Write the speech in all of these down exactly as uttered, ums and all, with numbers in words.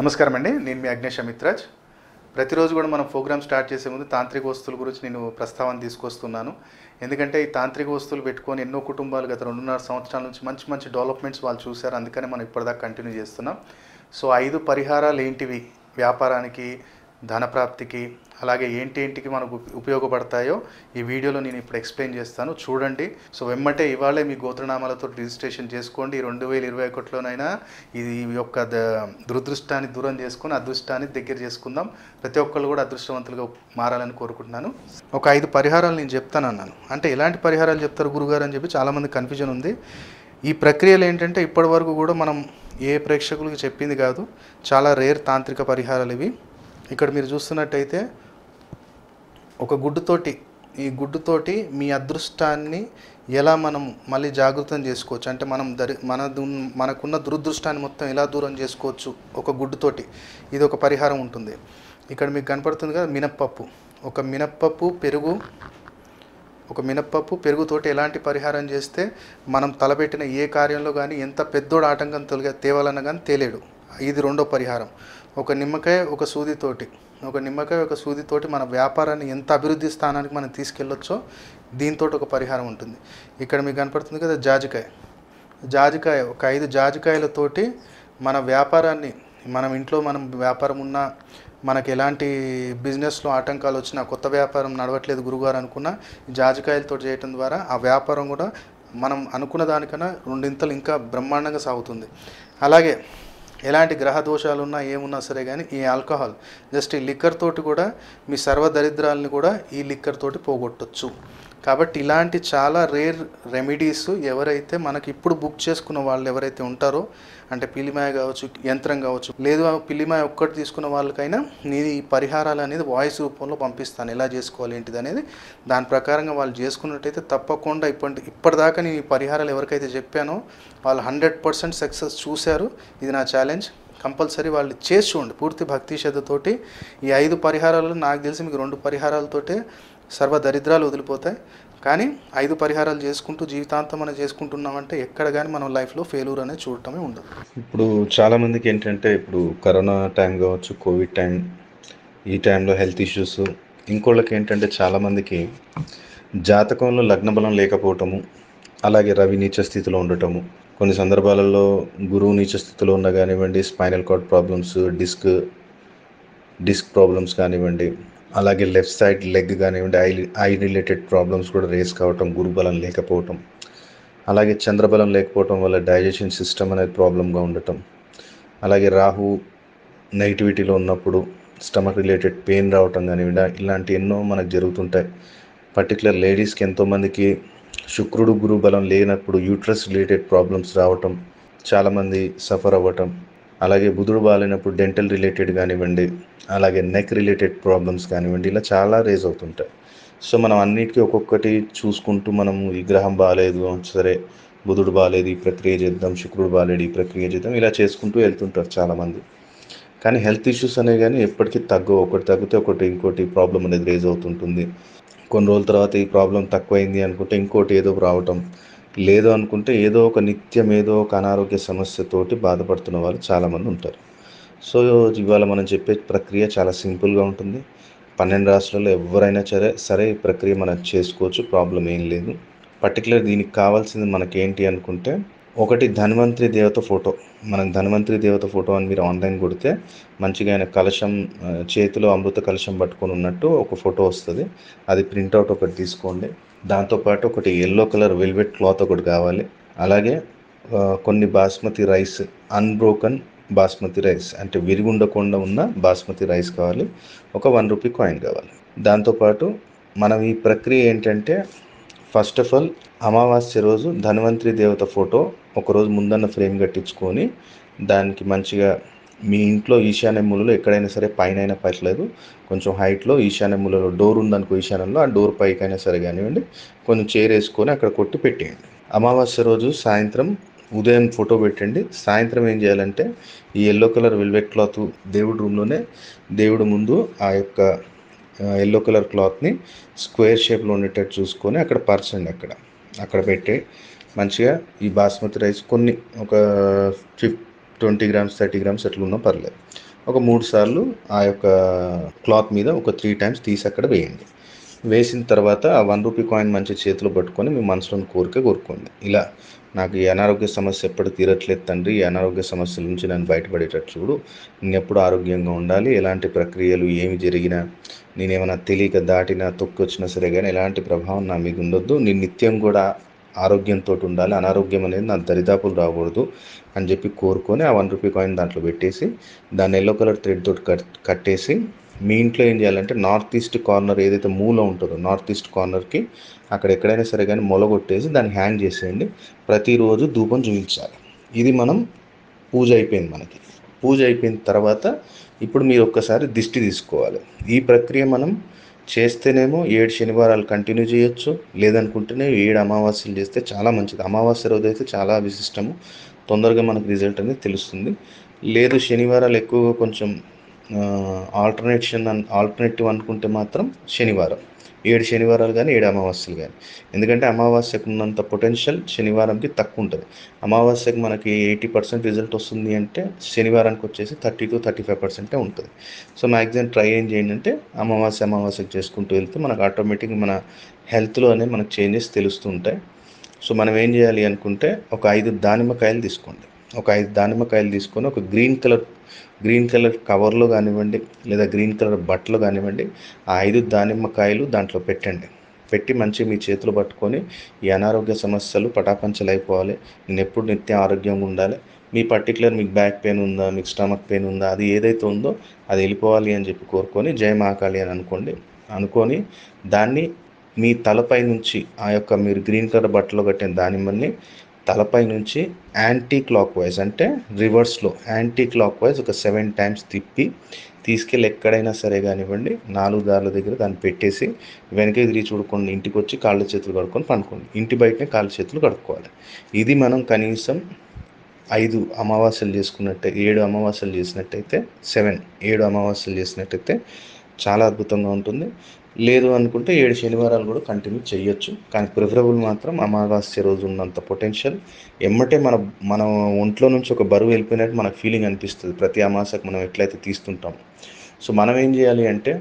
నమస్కారం అండి. నేను మీ అగ్నేష్ అమిత్రాజ్. ప్రతిరోజు కూడా మనం ప్రోగ్రామ్ స్టార్ట్ చేసే ముందు తాంత్రిక వస్తువుల గురించి నేను ప్రస్తావన తీసుకొస్తున్నాను. ఎందుకంటే ఈ తాంత్రిక వస్తువులు పెట్టుకొని ఎన్నో కుటుంబాలు గత రెండున్నర సంవత్సరాల నుంచి మంచి మంచి డెవలప్మెంట్స్ వాళ్ళు చూశారు. అందుకనే మనం ఇప్పటిదాకా కంటిన్యూ చేస్తున్నాం. సో ఐదు పరిహారాలు ఏంటివి వ్యాపారానికి, ధనప్రాప్తికి, అలాగే ఏంటి ఏంటికి మనకు ఉపయోగపడతాయో ఈ వీడియోలో నేను ఇప్పుడు ఎక్స్ప్లెయిన్ చేస్తాను, చూడండి. సో వెమ్మటే ఇవాళే మీ గోత్రనామాలతో రిజిస్ట్రేషన్ చేసుకోండి. రెండు వేల ఇరవై ఒకటిలోనైనా ఇది యొక్క దురదృష్టాన్ని దూరం చేసుకొని అదృష్టాన్ని దగ్గర చేసుకుందాం. ప్రతి ఒక్కళ్ళు కూడా అదృష్టవంతులుగా మారాలని కోరుకుంటున్నాను. ఒక ఐదు పరిహారాలు నేను చెప్తాను అన్నాను. అంటే ఎలాంటి పరిహారాలు చెప్తారు గురుగారు అని చెప్పి చాలామంది కన్ఫ్యూజన్ ఉంది. ఈ ప్రక్రియలు ఏంటంటే ఇప్పటి వరకు కూడా మనం ఏ ప్రేక్షకులకు చెప్పింది కాదు. చాలా రేర్ తాంత్రిక పరిహారాలు ఇవి. ఇక్కడ మీరు చూస్తున్నట్టయితే ఒక గుడ్డుతోటి, ఈ గుడ్డుతోటి మీ అదృష్టాన్ని ఎలా మనం మళ్ళీ జాగృతం చేసుకోవచ్చు, అంటే మనం దరి మన మనకున్న దురదృష్టాన్ని మొత్తం ఎలా దూరం చేసుకోవచ్చు ఒక గుడ్డుతోటి, ఇది ఒక పరిహారం ఉంటుంది. ఇక్కడ మీకు కనపడుతుంది కదా మినప్పప్పు. ఒక మినప్పప్పు పెరుగు ఒక మినప్పప్పు పెరుగుతోటి ఎలాంటి పరిహారం చేస్తే మనం తలపెట్టిన ఏ కార్యంలో కానీ ఎంత పెద్దోడు ఆటంకం తొలగ తేవాలన్నా కానీ తేలేడు. ఇది రెండో పరిహారం. ఒక నిమ్మకాయ ఒక సూదితోటి ఒక నిమ్మకాయ ఒక సూదితోటి మన వ్యాపారాన్ని ఎంత అభివృద్ధి స్థానానికి మనం తీసుకెళ్ళొచ్చో దీంతో ఒక పరిహారం ఉంటుంది. ఇక్కడ మీకు కనపడుతుంది కదా జాజికాయ. జాజికాయ ఒక ఐదు జాజికాయలతోటి మన వ్యాపారాన్ని, మనం ఇంట్లో మనం వ్యాపారం ఉన్నా, మనకు ఎలాంటి బిజినెస్లో ఆటంకాలు వచ్చినా, కొత్త వ్యాపారం నడవట్లేదు గురుగారు అనుకున్నా జాజికాయలతో చేయటం ద్వారా ఆ వ్యాపారం కూడా మనం అనుకున్న దానికన్నా రెండింతలు ఇంకా బ్రహ్మాండంగా సాగుతుంది. అలాగే ఎలాంటి గ్రహ దోషాలు ఉన్నా ఏమున్నా సరే కానీ ఈ ఆల్కహాల్, జస్ట్ ఈ లిక్కర్ తోటి కూడా మీ సర్వ దరిద్రాలని కూడా ఈ లిక్కర్ తోటి పోగొట్టచ్చు. కాబట్టి ఇలాంటి చాలా రేర్ రెమెడీస్ ఎవరైతే మనకి ఇప్పుడు బుక్ చేసుకున్న వాళ్ళు ఎవరైతే ఉంటారో, అంటే పిల్లిమాయ కావచ్చు, యంత్రం కావచ్చు, లేదు పిల్లిమాయ ఒక్కటి తీసుకున్న వాళ్ళకైనా నేను ఈ పరిహారాలు అనేది వాయిస్ రూపంలో పంపిస్తాను, ఎలా చేసుకోవాలి ఏంటిది అనేది. దాని ప్రకారంగా వాళ్ళు చేసుకున్నట్టయితే తప్పకుండా ఇప్పటి ఇప్పటిదాకా నేను ఈ పరిహారాలు ఎవరికైతే చెప్పానో వాళ్ళు హండ్రెడ్ పర్సెంట్ సక్సెస్ చూశారు. ఇది నా ఛాలెంజ్. కంపల్సరీ వాళ్ళు చేసి చూడండి పూర్తి భక్తి శ్రద్ధతోటి. ఈ ఐదు పరిహారాలు నాకు తెలిసి మీకు రెండు పరిహారాలతోటే సర్వ దరిద్రాలు వదిలిపోతాయి. కానీ ఐదు పరిహారాలు చేసుకుంటూ జీవితాంతం మనం చేసుకుంటున్నామంటే ఎక్కడ కానీ మనం లైఫ్లో ఫెయిల్యూర్ అనేది చూడటమే ఉండదు. ఇప్పుడు చాలామందికి ఏంటంటే ఇప్పుడు కరోనా టైం కావచ్చు, కోవిడ్ టైం, ఈ టైంలో హెల్త్ ఇష్యూస్, ఇంకోళ్ళకి ఏంటంటే చాలామందికి జాతకంలో లగ్న బలం లేకపోవటము, అలాగే రవి నీచ స్థితిలో ఉండటము, కొన్ని సందర్భాలలో గురువు నీచ స్థితిలో ఉన్న కానివ్వండి, spinal cord problems, disc disc problems కానివ్వండి, అలాగే లెఫ్ట్ సైడ్ లెగ్ కానివ్వండి, ఐ ఐ రిలేటెడ్ ప్రాబ్లమ్స్ కూడా రేస్ కావటం, గురుబలం లేకపోవటం, అలాగే చంద్రబలం లేకపోవటం వల్ల డైజెషన్ సిస్టమ్ అనేది ప్రాబ్లంగా ఉండటం, అలాగే రాహు నెగిటివిటీలో ఉన్నప్పుడు స్టమక్ రిలేటెడ్ పెయిన్ రావటం కానివ్వండి, ఇలాంటి ఎన్నో మనకు జరుగుతుంటాయి. పర్టికులర్ లేడీస్కి ఎంతోమందికి శుక్రుడు గురు బలం లేనప్పుడు యూట్రస్ రిలేటెడ్ ప్రాబ్లమ్స్ రావటం, చాలామంది సఫర్ అవ్వటం, అలాగే బుధుడు బాగాలేనప్పుడు డెంటల్ రిలేటెడ్ కానివ్వండి, అలాగే నెక్ రిలేటెడ్ ప్రాబ్లమ్స్ కానివ్వండి, ఇలా చాలా రేజ్ అవుతుంటాయి. సో మనం అన్నిటికీ ఒక్కొక్కటి చూసుకుంటూ మనం ఈ గ్రహం బాగాలేదు, సరే బుధుడు బాగాలేదు ఈ ప్రక్రియ చేద్దాం, శుక్రుడు బాగాలేడు ఈ ప్రక్రియ చేద్దాం, ఇలా చేసుకుంటూ వెళ్తుంటారు చాలామంది. కానీ హెల్త్ ఇష్యూస్ అనేవి కానీ ఎప్పటికీ తగ్గవు. ఒకటి తగ్గితే ఒకటి ఇంకోటి ప్రాబ్లం అనేది రేజ్ అవుతుంటుంది. కొన్ని రోజుల తర్వాత ఈ ప్రాబ్లం తక్కువైంది అనుకుంటే ఇంకోటి ఏదో రావటం, లేదు అనుకుంటే ఏదో ఒక నిత్యం ఏదో ఒక అనారోగ్య సమస్యతోటి బాధపడుతున్న వాళ్ళు చాలామంది ఉంటారు. సో ఇవాళ మనం చెప్పే ప్రక్రియ చాలా సింపుల్గా ఉంటుంది. పన్నెండు రాష్ట్రాల్లో ఎవరైనా సరే సరే ఈ ప్రక్రియ మనం చేసుకోవచ్చు, ప్రాబ్లం ఏం లేదు. పర్టికులర్ దీనికి కావాల్సింది మనకేంటి అనుకుంటే, ఒకటి ధన్వంతరి దేవత ఫోటో. మనం ధన్వంతరి దేవత ఫోటో అని మీరు ఆన్లైన్ కొడితే మంచిగా ఆయన కలశం, చేతిలో అమృత కలశం పట్టుకొని ఉన్నట్టు ఒక ఫోటో వస్తుంది. అది ప్రింట్అవుట్ ఒకటి తీసుకోండి. దాంతోపాటు ఒకటి ఎల్లో కలర్ వెల్వెట్ క్లాత్ ఒకటి కావాలి. అలాగే కొన్ని basmati rice, unbroken basmati rice, అంటే విరిగి ఉండకుండా ఉన్న బాస్మతి రైస్ కావాలి. ఒక వన్ రూపీ కాయిన్ కావాలి. దాంతోపాటు మనం ఈ ప్రక్రియ ఏంటంటే, ఫస్ట్ ఆఫ్ ఆల్ అమావాస్య రోజు ధన్వంతరి దేవత ఫోటో ఒకరోజు ముందన్న ఫ్రేమ్ కట్టించుకొని దానికి మంచిగా మీ ఇంట్లో ఈశాన్య మూలలో ఎక్కడైనా సరే, పైన అయినా పర్లేదు, కొంచెం హైట్లో ఈశాన్య మూలలో డోర్ ఉందనుకో, ఈశాన్యంలో ఆ డోర్ పైకైనా సరే కానివ్వండి, కొంచెం చైర్ వేసుకొని అక్కడ కొట్టి పెట్టేయండి. అమావాస్య రోజు సాయంత్రం ఉదయం ఫోటో పెట్టండి. సాయంత్రం ఏం చేయాలంటే ఈ ఎల్లో కలర్ వెల్వెట్ క్లాత్ దేవుడి రూమ్లోనే దేవుడి ముందు ఆ యొక్క ఎల్లో కలర్ క్లాత్ని స్క్వేర్ షేప్లో ఉండేటట్టు చూసుకొని అక్కడ పరచండి. అక్కడ అక్కడ పెట్టి మంచిగా ఈ బాస్మతి రైస్ కొన్ని ఒక ఫిఫ్ ట్వంటీ గ్రామ్స్ థర్టీ గ్రామ్స్ అట్లా ఉన్నా పర్లేదు, ఒక మూడు సార్లు ఆ యొక్క క్లాత్ మీద ఒక త్రీ టైమ్స్ తీసి అక్కడ వేయండి. వేసిన తర్వాత ఆ వన్ రూపీ కాయిన్ మంచి చేతిలో పట్టుకొని మీ మనసులోని కోరిక కోరుకోండి. ఇలా నాకు ఈ అనారోగ్య సమస్య ఎప్పుడు తీరట్లేదు తండ్రి, ఈ అనారోగ్య సమస్యల నుంచి నన్ను బయటపడేటట్టు చూడు, నేను ఎప్పుడు ఆరోగ్యంగా ఉండాలి, ఎలాంటి ప్రక్రియలు ఏమి జరిగినా, నేనేమైనా తెలియక దాటినా తొక్కొచ్చినా సరే కానీ ఎలాంటి ప్రభావం నా మీద ఉండొద్దు, నేను నిత్యం కూడా ఆరోగ్యంతో ఉండాలి, అనారోగ్యం అనేది నా దరిదాపులు రాకూడదు అని చెప్పి కోరుకొని ఆ వన్ రూపీ కాయిన్ దాంట్లో పెట్టేసి దాన్ని ఎల్లో కలర్ థ్రెడ్ తోటి కట్ కట్టేసి మీ ఇంట్లో ఏం చేయాలంటే నార్త్ ఈస్ట్ కార్నర్ ఏదైతే మూల ఉంటుందో నార్త్ ఈస్ట్ కార్నర్కి అక్కడ ఎక్కడైనా సరే కానీ మొలగొట్టేసి దాన్ని హ్యాంగ్ చేసేయండి. ప్రతిరోజు ధూపం చూపించాలి. ఇది మనం పూజ అయిపోయింది. మనకి పూజ అయిపోయిన తర్వాత ఇప్పుడు మీరు ఒక్కసారి దిష్టి తీసుకోవాలి. ఈ ప్రక్రియ మనం చేస్తేనేమో ఏడు శనివారాలు కంటిన్యూ చేయొచ్చు, లేదనుకుంటేనే ఏడు అమావాస్యలు చేస్తే చాలా మంచిది. అమావాస్య రోజు అయితే చాలా విశిష్టము, తొందరగా మనకు రిజల్ట్ అనేది తెలుస్తుంది. లేదు శనివారాలు ఎక్కువగా కొంచెం ఆల్టర్నేషన్ ఆల్టర్నేటివ్ అనుకుంటే మాత్రం శనివారం, ఏడు శనివారాలు కానీ ఏడు అమావాస్యలు కానీ. ఎందుకంటే అమావాస్యకు ఉన్నంత పొటెన్షియల్ శనివారంకి తక్కువ ఉంటుంది. అమావాస్యకు మనకి ఎయిటీ పర్సెంట్ రిజల్ట్ వస్తుంది అంటే శనివారానికి వచ్చేసి థర్టీ టు థర్టీ ఫైవ్ పర్సెంటే ఉంటుంది. సో మ్యాక్సిమం ట్రై ఏం చేయండి అంటే అమావాస్య అమావాస్యకు చేసుకుంటూ వెళ్తే మనకు ఆటోమేటిక్గా మన హెల్త్లో అనేది మనకు చేంజెస్ తెలుస్తూ ఉంటాయి. సో మనం ఏం చేయాలి అనుకుంటే ఒక ఐదు దానిమ్మకాయలు తీసుకోండి. ఒక ఐదు దానిమ్మకాయలు తీసుకొని ఒక గ్రీన్ కలర్ గ్రీన్ కలర్ కవర్లో కానివ్వండి లేదా గ్రీన్ కలర్ బట్టలు కానివ్వండి, ఆ ఐదు దానిమ్మకాయలు దాంట్లో పెట్టండి. పెట్టి మంచి మీ చేతులు పట్టుకొని ఈ అనారోగ్య సమస్యలు పటాపంచలు అయిపోవాలి, నేను ఎప్పుడు నిత్యం ఆరోగ్యంగా ఉండాలి, మీ పర్టికులర్ మీకు బ్యాక్ పెయిన్ ఉందా, మీకు స్టమక్ పెయిన్ ఉందా, అది ఏదైతే ఉందో అది వెళ్ళిపోవాలి అని చెప్పి కోరుకొని జయ మహాకాళి అని అనుకోండి. అనుకొని దాన్ని మీ తలపై నుంచి ఆ యొక్క మీరు గ్రీన్ కలర్ బట్టలో కట్టిన దానిమ్మని తలపై నుంచి యాంటీ క్లాక్ వైజ్ అంటే రివర్స్లో యాంటీ క్లాక్ వైజ్ ఒక సెవెన్ టైమ్స్ తిప్పి తీసుకెళ్ళి ఎక్కడైనా సరే కానివ్వండి నాలుగు దారుల దగ్గర దాన్ని పెట్టేసి వెనక్కి తిరిగి చూడకుండా ఇంటికి వచ్చి కాళ్ళ చేతులు కడుక్కొని పండుకోండి. ఇంటి బయటనే కాళ్ళ చేతులు కడుక్కోవాలి. ఇది మనం కనీసం ఐదు అమావాస్యలు చేసుకున్నట్టే ఏడు అమావాస్యలు చేసినట్టయితే సెవెన్ ఏడు అమావాస్యలు చేసినట్టయితే చాలా అద్భుతంగా ఉంటుంది. లేదు అనుకుంటే ఏడు శనివారాలు కూడా కంటిన్యూ చేయొచ్చు. కానీ ప్రిఫరబుల్ మాత్రం అమావాస్య రోజు ఉన్నంత పొటెన్షియల్ ఎమ్మటే మన మన ఒంట్లో నుంచి ఒక బరువు వెళ్ళిపోయినట్టు మనకు ఫీలింగ్ అనిపిస్తుంది ప్రతి అమావాస్యకు మనం ఎట్లయితే తీస్తుంటాం. సో మనం ఏం చేయాలి అంటే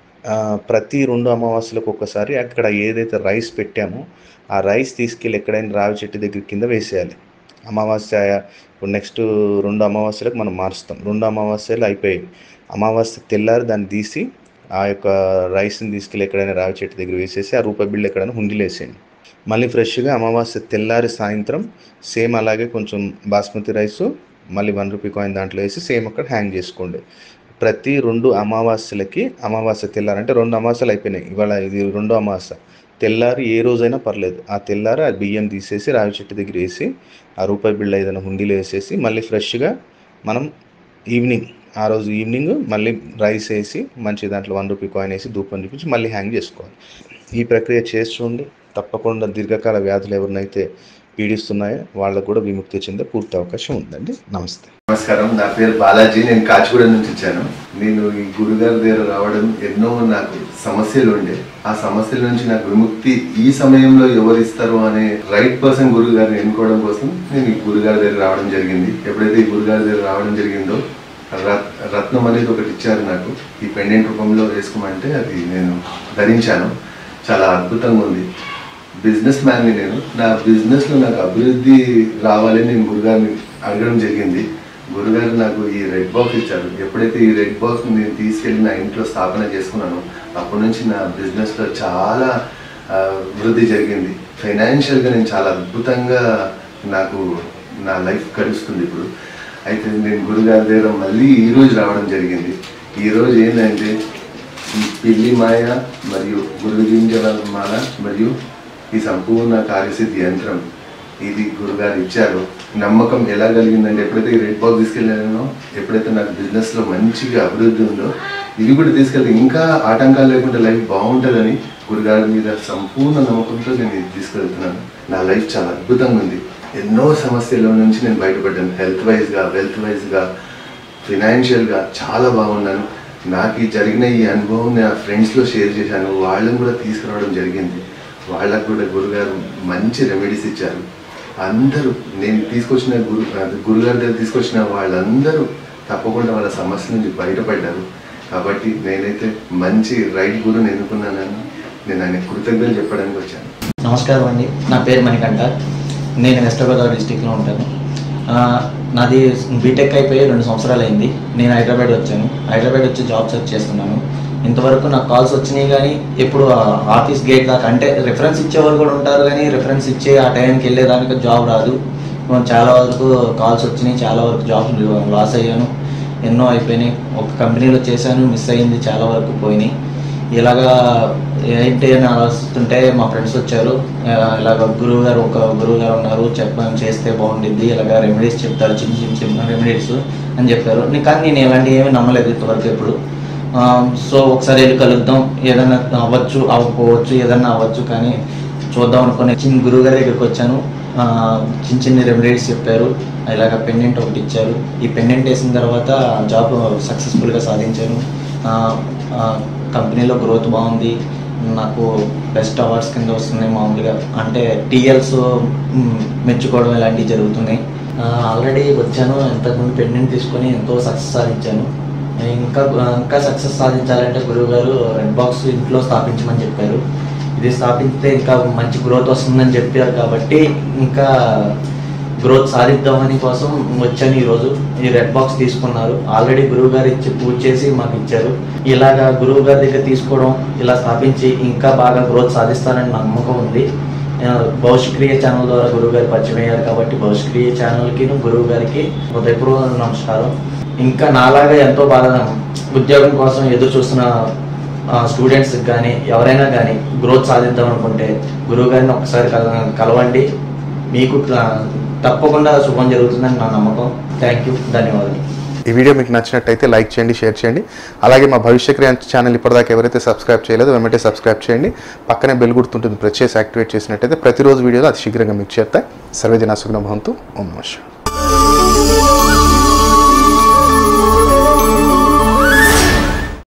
ప్రతి రెండు అమావాస్యలకు ఒకసారి అక్కడ ఏదైతే రైస్ పెట్టామో ఆ రైస్ తీసుకెళ్ళి ఎక్కడైనా రావి చెట్టు దగ్గర కింద వేసేయాలి. అమావాస్య ఇప్పుడు నెక్స్ట్ రెండు అమావాస్యలకు మనం మారుస్తాం. రెండు అమావాస్యలు అయిపోయాయి. అమావాస్య తెల్లారి దాన్ని తీసి ఆ యొక్క రైస్ని తీసుకెళ్ళి ఎక్కడైనా రావి చెట్టు దగ్గర వేసేసి ఆ రూపాయి బిళ్ళు ఎక్కడైనా హుండీలో వేసేయండి. మళ్ళీ ఫ్రెష్గా అమావాస్య తెల్లారి సాయంత్రం సేమ్ అలాగే కొంచెం బాస్మతి రైసు మళ్ళీ వన్ రూపీ కాయిన్ దాంట్లో వేసి సేమ్ అక్కడ హ్యాంగ్ చేసుకోండి. ప్రతి రెండు అమావాస్యలకి అమావాస్య తెల్లారంటే రెండు అమావాస్యలు అయిపోయినాయి, ఇవాళ ఇది రెండో అమావాస్య, తెల్లారి ఏ రోజైనా పర్లేదు ఆ తెల్లారి ఆ బియ్యం తీసేసి రావి చెట్టు దగ్గర వేసి ఆ రూపాయి బిళ్ళ ఏదైనా హుండీలో వేసేసి మళ్ళీ ఫ్రెష్గా మనం ఈవినింగ్ ఆ రోజు ఈవినింగ్ మళ్ళీ రైస్ వేసి మంచి దాంట్లో వన్ రూపీ కాయిన్ వేసి ధూపం చూపించి మళ్ళీ హ్యాంగ్ చేసుకోవాలి. ఈ ప్రక్రియ చేసి చూడండి. తప్పకుండా దీర్ఘకాల వ్యాధులు ఎవరినైతే పీడిస్తున్నాయో వాళ్ళకు కూడా విముక్తి చెందే పూర్తి అవకాశం ఉందండి. నమస్తే. నమస్కారం, నా పేరు బాలాజీ, నేను కాచిగూడ నుంచి వచ్చాను. నేను ఈ గురుగారి దగ్గర రావడం ఎన్నో నాకు సమస్యలు ఉండే, ఆ సమస్యల నుంచి నాకు విముక్తి ఈ సమయంలో ఎవరు ఇస్తారు అనే రైట్ పర్సన్ గురువు గారిని ఎన్నుకోవడం కోసం నేను ఈ గురుగారి దగ్గర రావడం జరిగింది. ఎప్పుడైతే ఈ గురుగారి దగ్గర రావడం జరిగిందో రత్నం అనేది ఒకటి ఇచ్చారు నాకు, ఈ పెండెంట్ రూపంలో వేసుకోమంటే అది నేను ధరించాను. చాలా అద్భుతంగా ఉంది. బిజినెస్ మ్యాన్ని నేను, నా బిజినెస్లో నాకు అభివృద్ధి రావాలని నేను గురుగారిని అడగడం జరిగింది. గురుగారు నాకు ఈ రెడ్ బాక్స్ ఇచ్చారు. ఎప్పుడైతే ఈ రెడ్ బాక్స్ నేను తీసుకెళ్ళి నా ఇంట్లో స్థాపన చేసుకున్నానో అప్పటి నుంచి నా బిజినెస్లో చాలా వృద్ధి జరిగింది. ఫైనాన్షియల్గా నేను చాలా అద్భుతంగా నాకు నా లైఫ్ గడుస్తుంది ఇప్పుడు. అయితే నేను గురుగారి దగ్గర మళ్ళీ ఈరోజు రావడం జరిగింది. ఈరోజు ఏంటంటే ఈ పిల్లి మాయ మరియు గురుగింజల మాల మరియు ఈ సంపూర్ణ కార్యసిద్ధి యంత్రం ఇది గురుగారు ఇచ్చారు. నమ్మకం ఎలా కలిగిందంటే ఎప్పుడైతే ఈ రెడ్ బాక్స్ తీసుకెళ్ళానో, ఎప్పుడైతే నాకు బిజినెస్లో మంచిగా అభివృద్ధి ఉందో ఇది కూడా తీసుకెళ్తే ఇంకా ఆటంకాలు లేకుండా లైఫ్ బాగుంటుందని గురుగారి మీద సంపూర్ణ నమ్మకంతో నేను ఇది తీసుకెళ్తున్నాను. నా లైఫ్ చాలా అద్భుతంగా ఉంది. ఎన్నో సమస్యల నుంచి నేను బయటపడ్డాను. హెల్త్ వైజ్గా, వెల్త్ వైజ్గా, ఫినాన్షియల్గా చాలా బాగున్నాను. నాకు ఈ జరిగిన ఈ అనుభవం నా ఫ్రెండ్స్లో షేర్ చేశాను. వాళ్ళని కూడా తీసుకురావడం జరిగింది. వాళ్ళకు కూడా గురుగారు మంచి రెమెడీస్ ఇచ్చారు. అందరూ నేను తీసుకొచ్చిన గురు గురుగారి దగ్గర తీసుకొచ్చిన వాళ్ళందరూ తప్పకుండా వాళ్ళ సమస్య నుంచి బయటపడ్డారు. కాబట్టి నేనైతే మంచి రైట్ గురుని ఎన్నుకున్నానని నేను ఆయన కృతజ్ఞతలు చెప్పడానికి వచ్చాను. నమస్కారం అండి, నా పేరు మణికంఠ. నేను వెస్ట్ గోదావరి డిస్టిక్లో ఉంటాను. నాది బీటెక్ అయిపోయి రెండు సంవత్సరాలు అయింది. నేను హైదరాబాద్ వచ్చాను. హైదరాబాద్ వచ్చి జాబ్ సెర్చ్ చేస్తున్నాను. ఇంతవరకు నాకు కాల్స్ వచ్చినాయి, కానీ ఎప్పుడు ఆఫీస్ గేట్ దాకా, అంటే రిఫరెన్స్ ఇచ్చేవారు కూడా ఉంటారు, కానీ రిఫరెన్స్ ఇచ్చే ఆ టైంకి వెళ్ళేదానికి జాబ్ రాదు. చాలా వరకు కాల్స్ వచ్చినాయి, చాలా వరకు జాబ్ లాస్ అయ్యాను. ఎన్నో అయిపోయినాయి. ఒక కంపెనీలో చేశాను, మిస్ అయ్యింది, చాలా వరకు పోయినాయి. ఇలాగా ఏంటి అని ఆలోచిస్తుంటే మా ఫ్రెండ్స్ వచ్చారు. ఇలాగ గురువు గారు ఒక గురువు గారు ఉన్నారు, చెప్పని చేస్తే బాగుండిద్ది, ఇలాగ రెమెడీస్ చెప్తారు, చిన్న చిన్న చిన్న రెమెడీస్ అని చెప్పారు. కానీ నేను ఇలాంటివి ఏమీ నమ్మలేదు ఇంతవరకు ఎప్పుడు. సో ఒకసారి వెళ్ళి కలుద్దాం, ఏదైనా అవ్వచ్చు అవ్వకపోవచ్చు, ఏదన్నా అవ్వచ్చు, కానీ చూద్దాం అనుకుని చిన్న గురువు గారి దగ్గరికి వచ్చాను. చిన్న చిన్న రెమెడీస్ చెప్పారు. ఇలాగ పెండెంట్ ఒకటి ఇచ్చారు. ఈ పెండెంట్ వేసిన తర్వాత జాబ్ సక్సెస్ఫుల్గా సాధించాను. కంపెనీలో గ్రోత్ బాగుంది. నాకు బెస్ట్ అవార్డ్స్ కింద వస్తున్నాయి. మామూలుగా అంటే టీఎల్స్ మెచ్చుకోవడం ఇలాంటివి జరుగుతున్నాయి. ఆల్రెడీ వచ్చాను, ఇంతకుముందు పెండెంట్ తీసుకొని ఎంతో సక్సెస్ సాధించాను. ఇంకా ఇంకా సక్సెస్ సాధించాలంటే గురువు గారు రెడ్ బాక్స్ ఇంట్లో స్థాపించమని చెప్పారు. ఇది స్థాపిస్తే ఇంకా మంచి గ్రోత్ వస్తుందని చెప్పారు. కాబట్టి ఇంకా గ్రోత్ సాధిద్దామని కోసం వచ్చాను ఈరోజు. ఈ రెడ్ బాక్స్ తీసుకున్నారు. ఆల్రెడీ గురువు గారు ఇచ్చి పూజ చేసి మాకు ఇచ్చారు. ఇలాగా గురువు గారి దగ్గర తీసుకోవడం, ఇలా స్థాపించి ఇంకా బాగా గ్రోత్ సాధిస్తానని నమ్మకం ఉంది. భవిష్క్రియ ఛానల్ ద్వారా గురువు గారు పరిచయం అయ్యారు. కాబట్టి భవిష్క్రియ ఛానల్కి గురువు గారికి హృదయపూర్వక నమస్కారం. ఇంకా నాలాగా ఎంతో బాగా ఉద్యోగం కోసం ఎదురు చూస్తున్న స్టూడెంట్స్కి కానీ ఎవరైనా కానీ గ్రోత్ సాధిద్దాం అనుకుంటే గురువు గారిని ఒకసారి కలవండి. మీకు తప్పకుండా శుభం జరుగుతుందని నా నమ్మకం. థ్యాంక్ యూ, ధన్యవాదాలు. ఈ వీడియో మీకు నచ్చినట్టయితే లైక్ చేయండి, షేర్ చేయండి. అలాగే మా భవిష్యక్రియ ఛానల్ ఇప్పటిదాకా ఎవరైతే సబ్స్క్రైబ్ చేయలేదో వెంటనే సబ్స్క్రైబ్ చేయండి. పక్కనే బెల్ గుర్తుంటుంది, ప్రెస్ చేసి యాక్టివేట్ చేసినట్టయితే ప్రతిరోజు వీడియోలో అతి శీఘ్రంగా మీకు చేస్తాయి. సర్వేజన సుఖినో భవంతు. ఓం నమః శివాయ.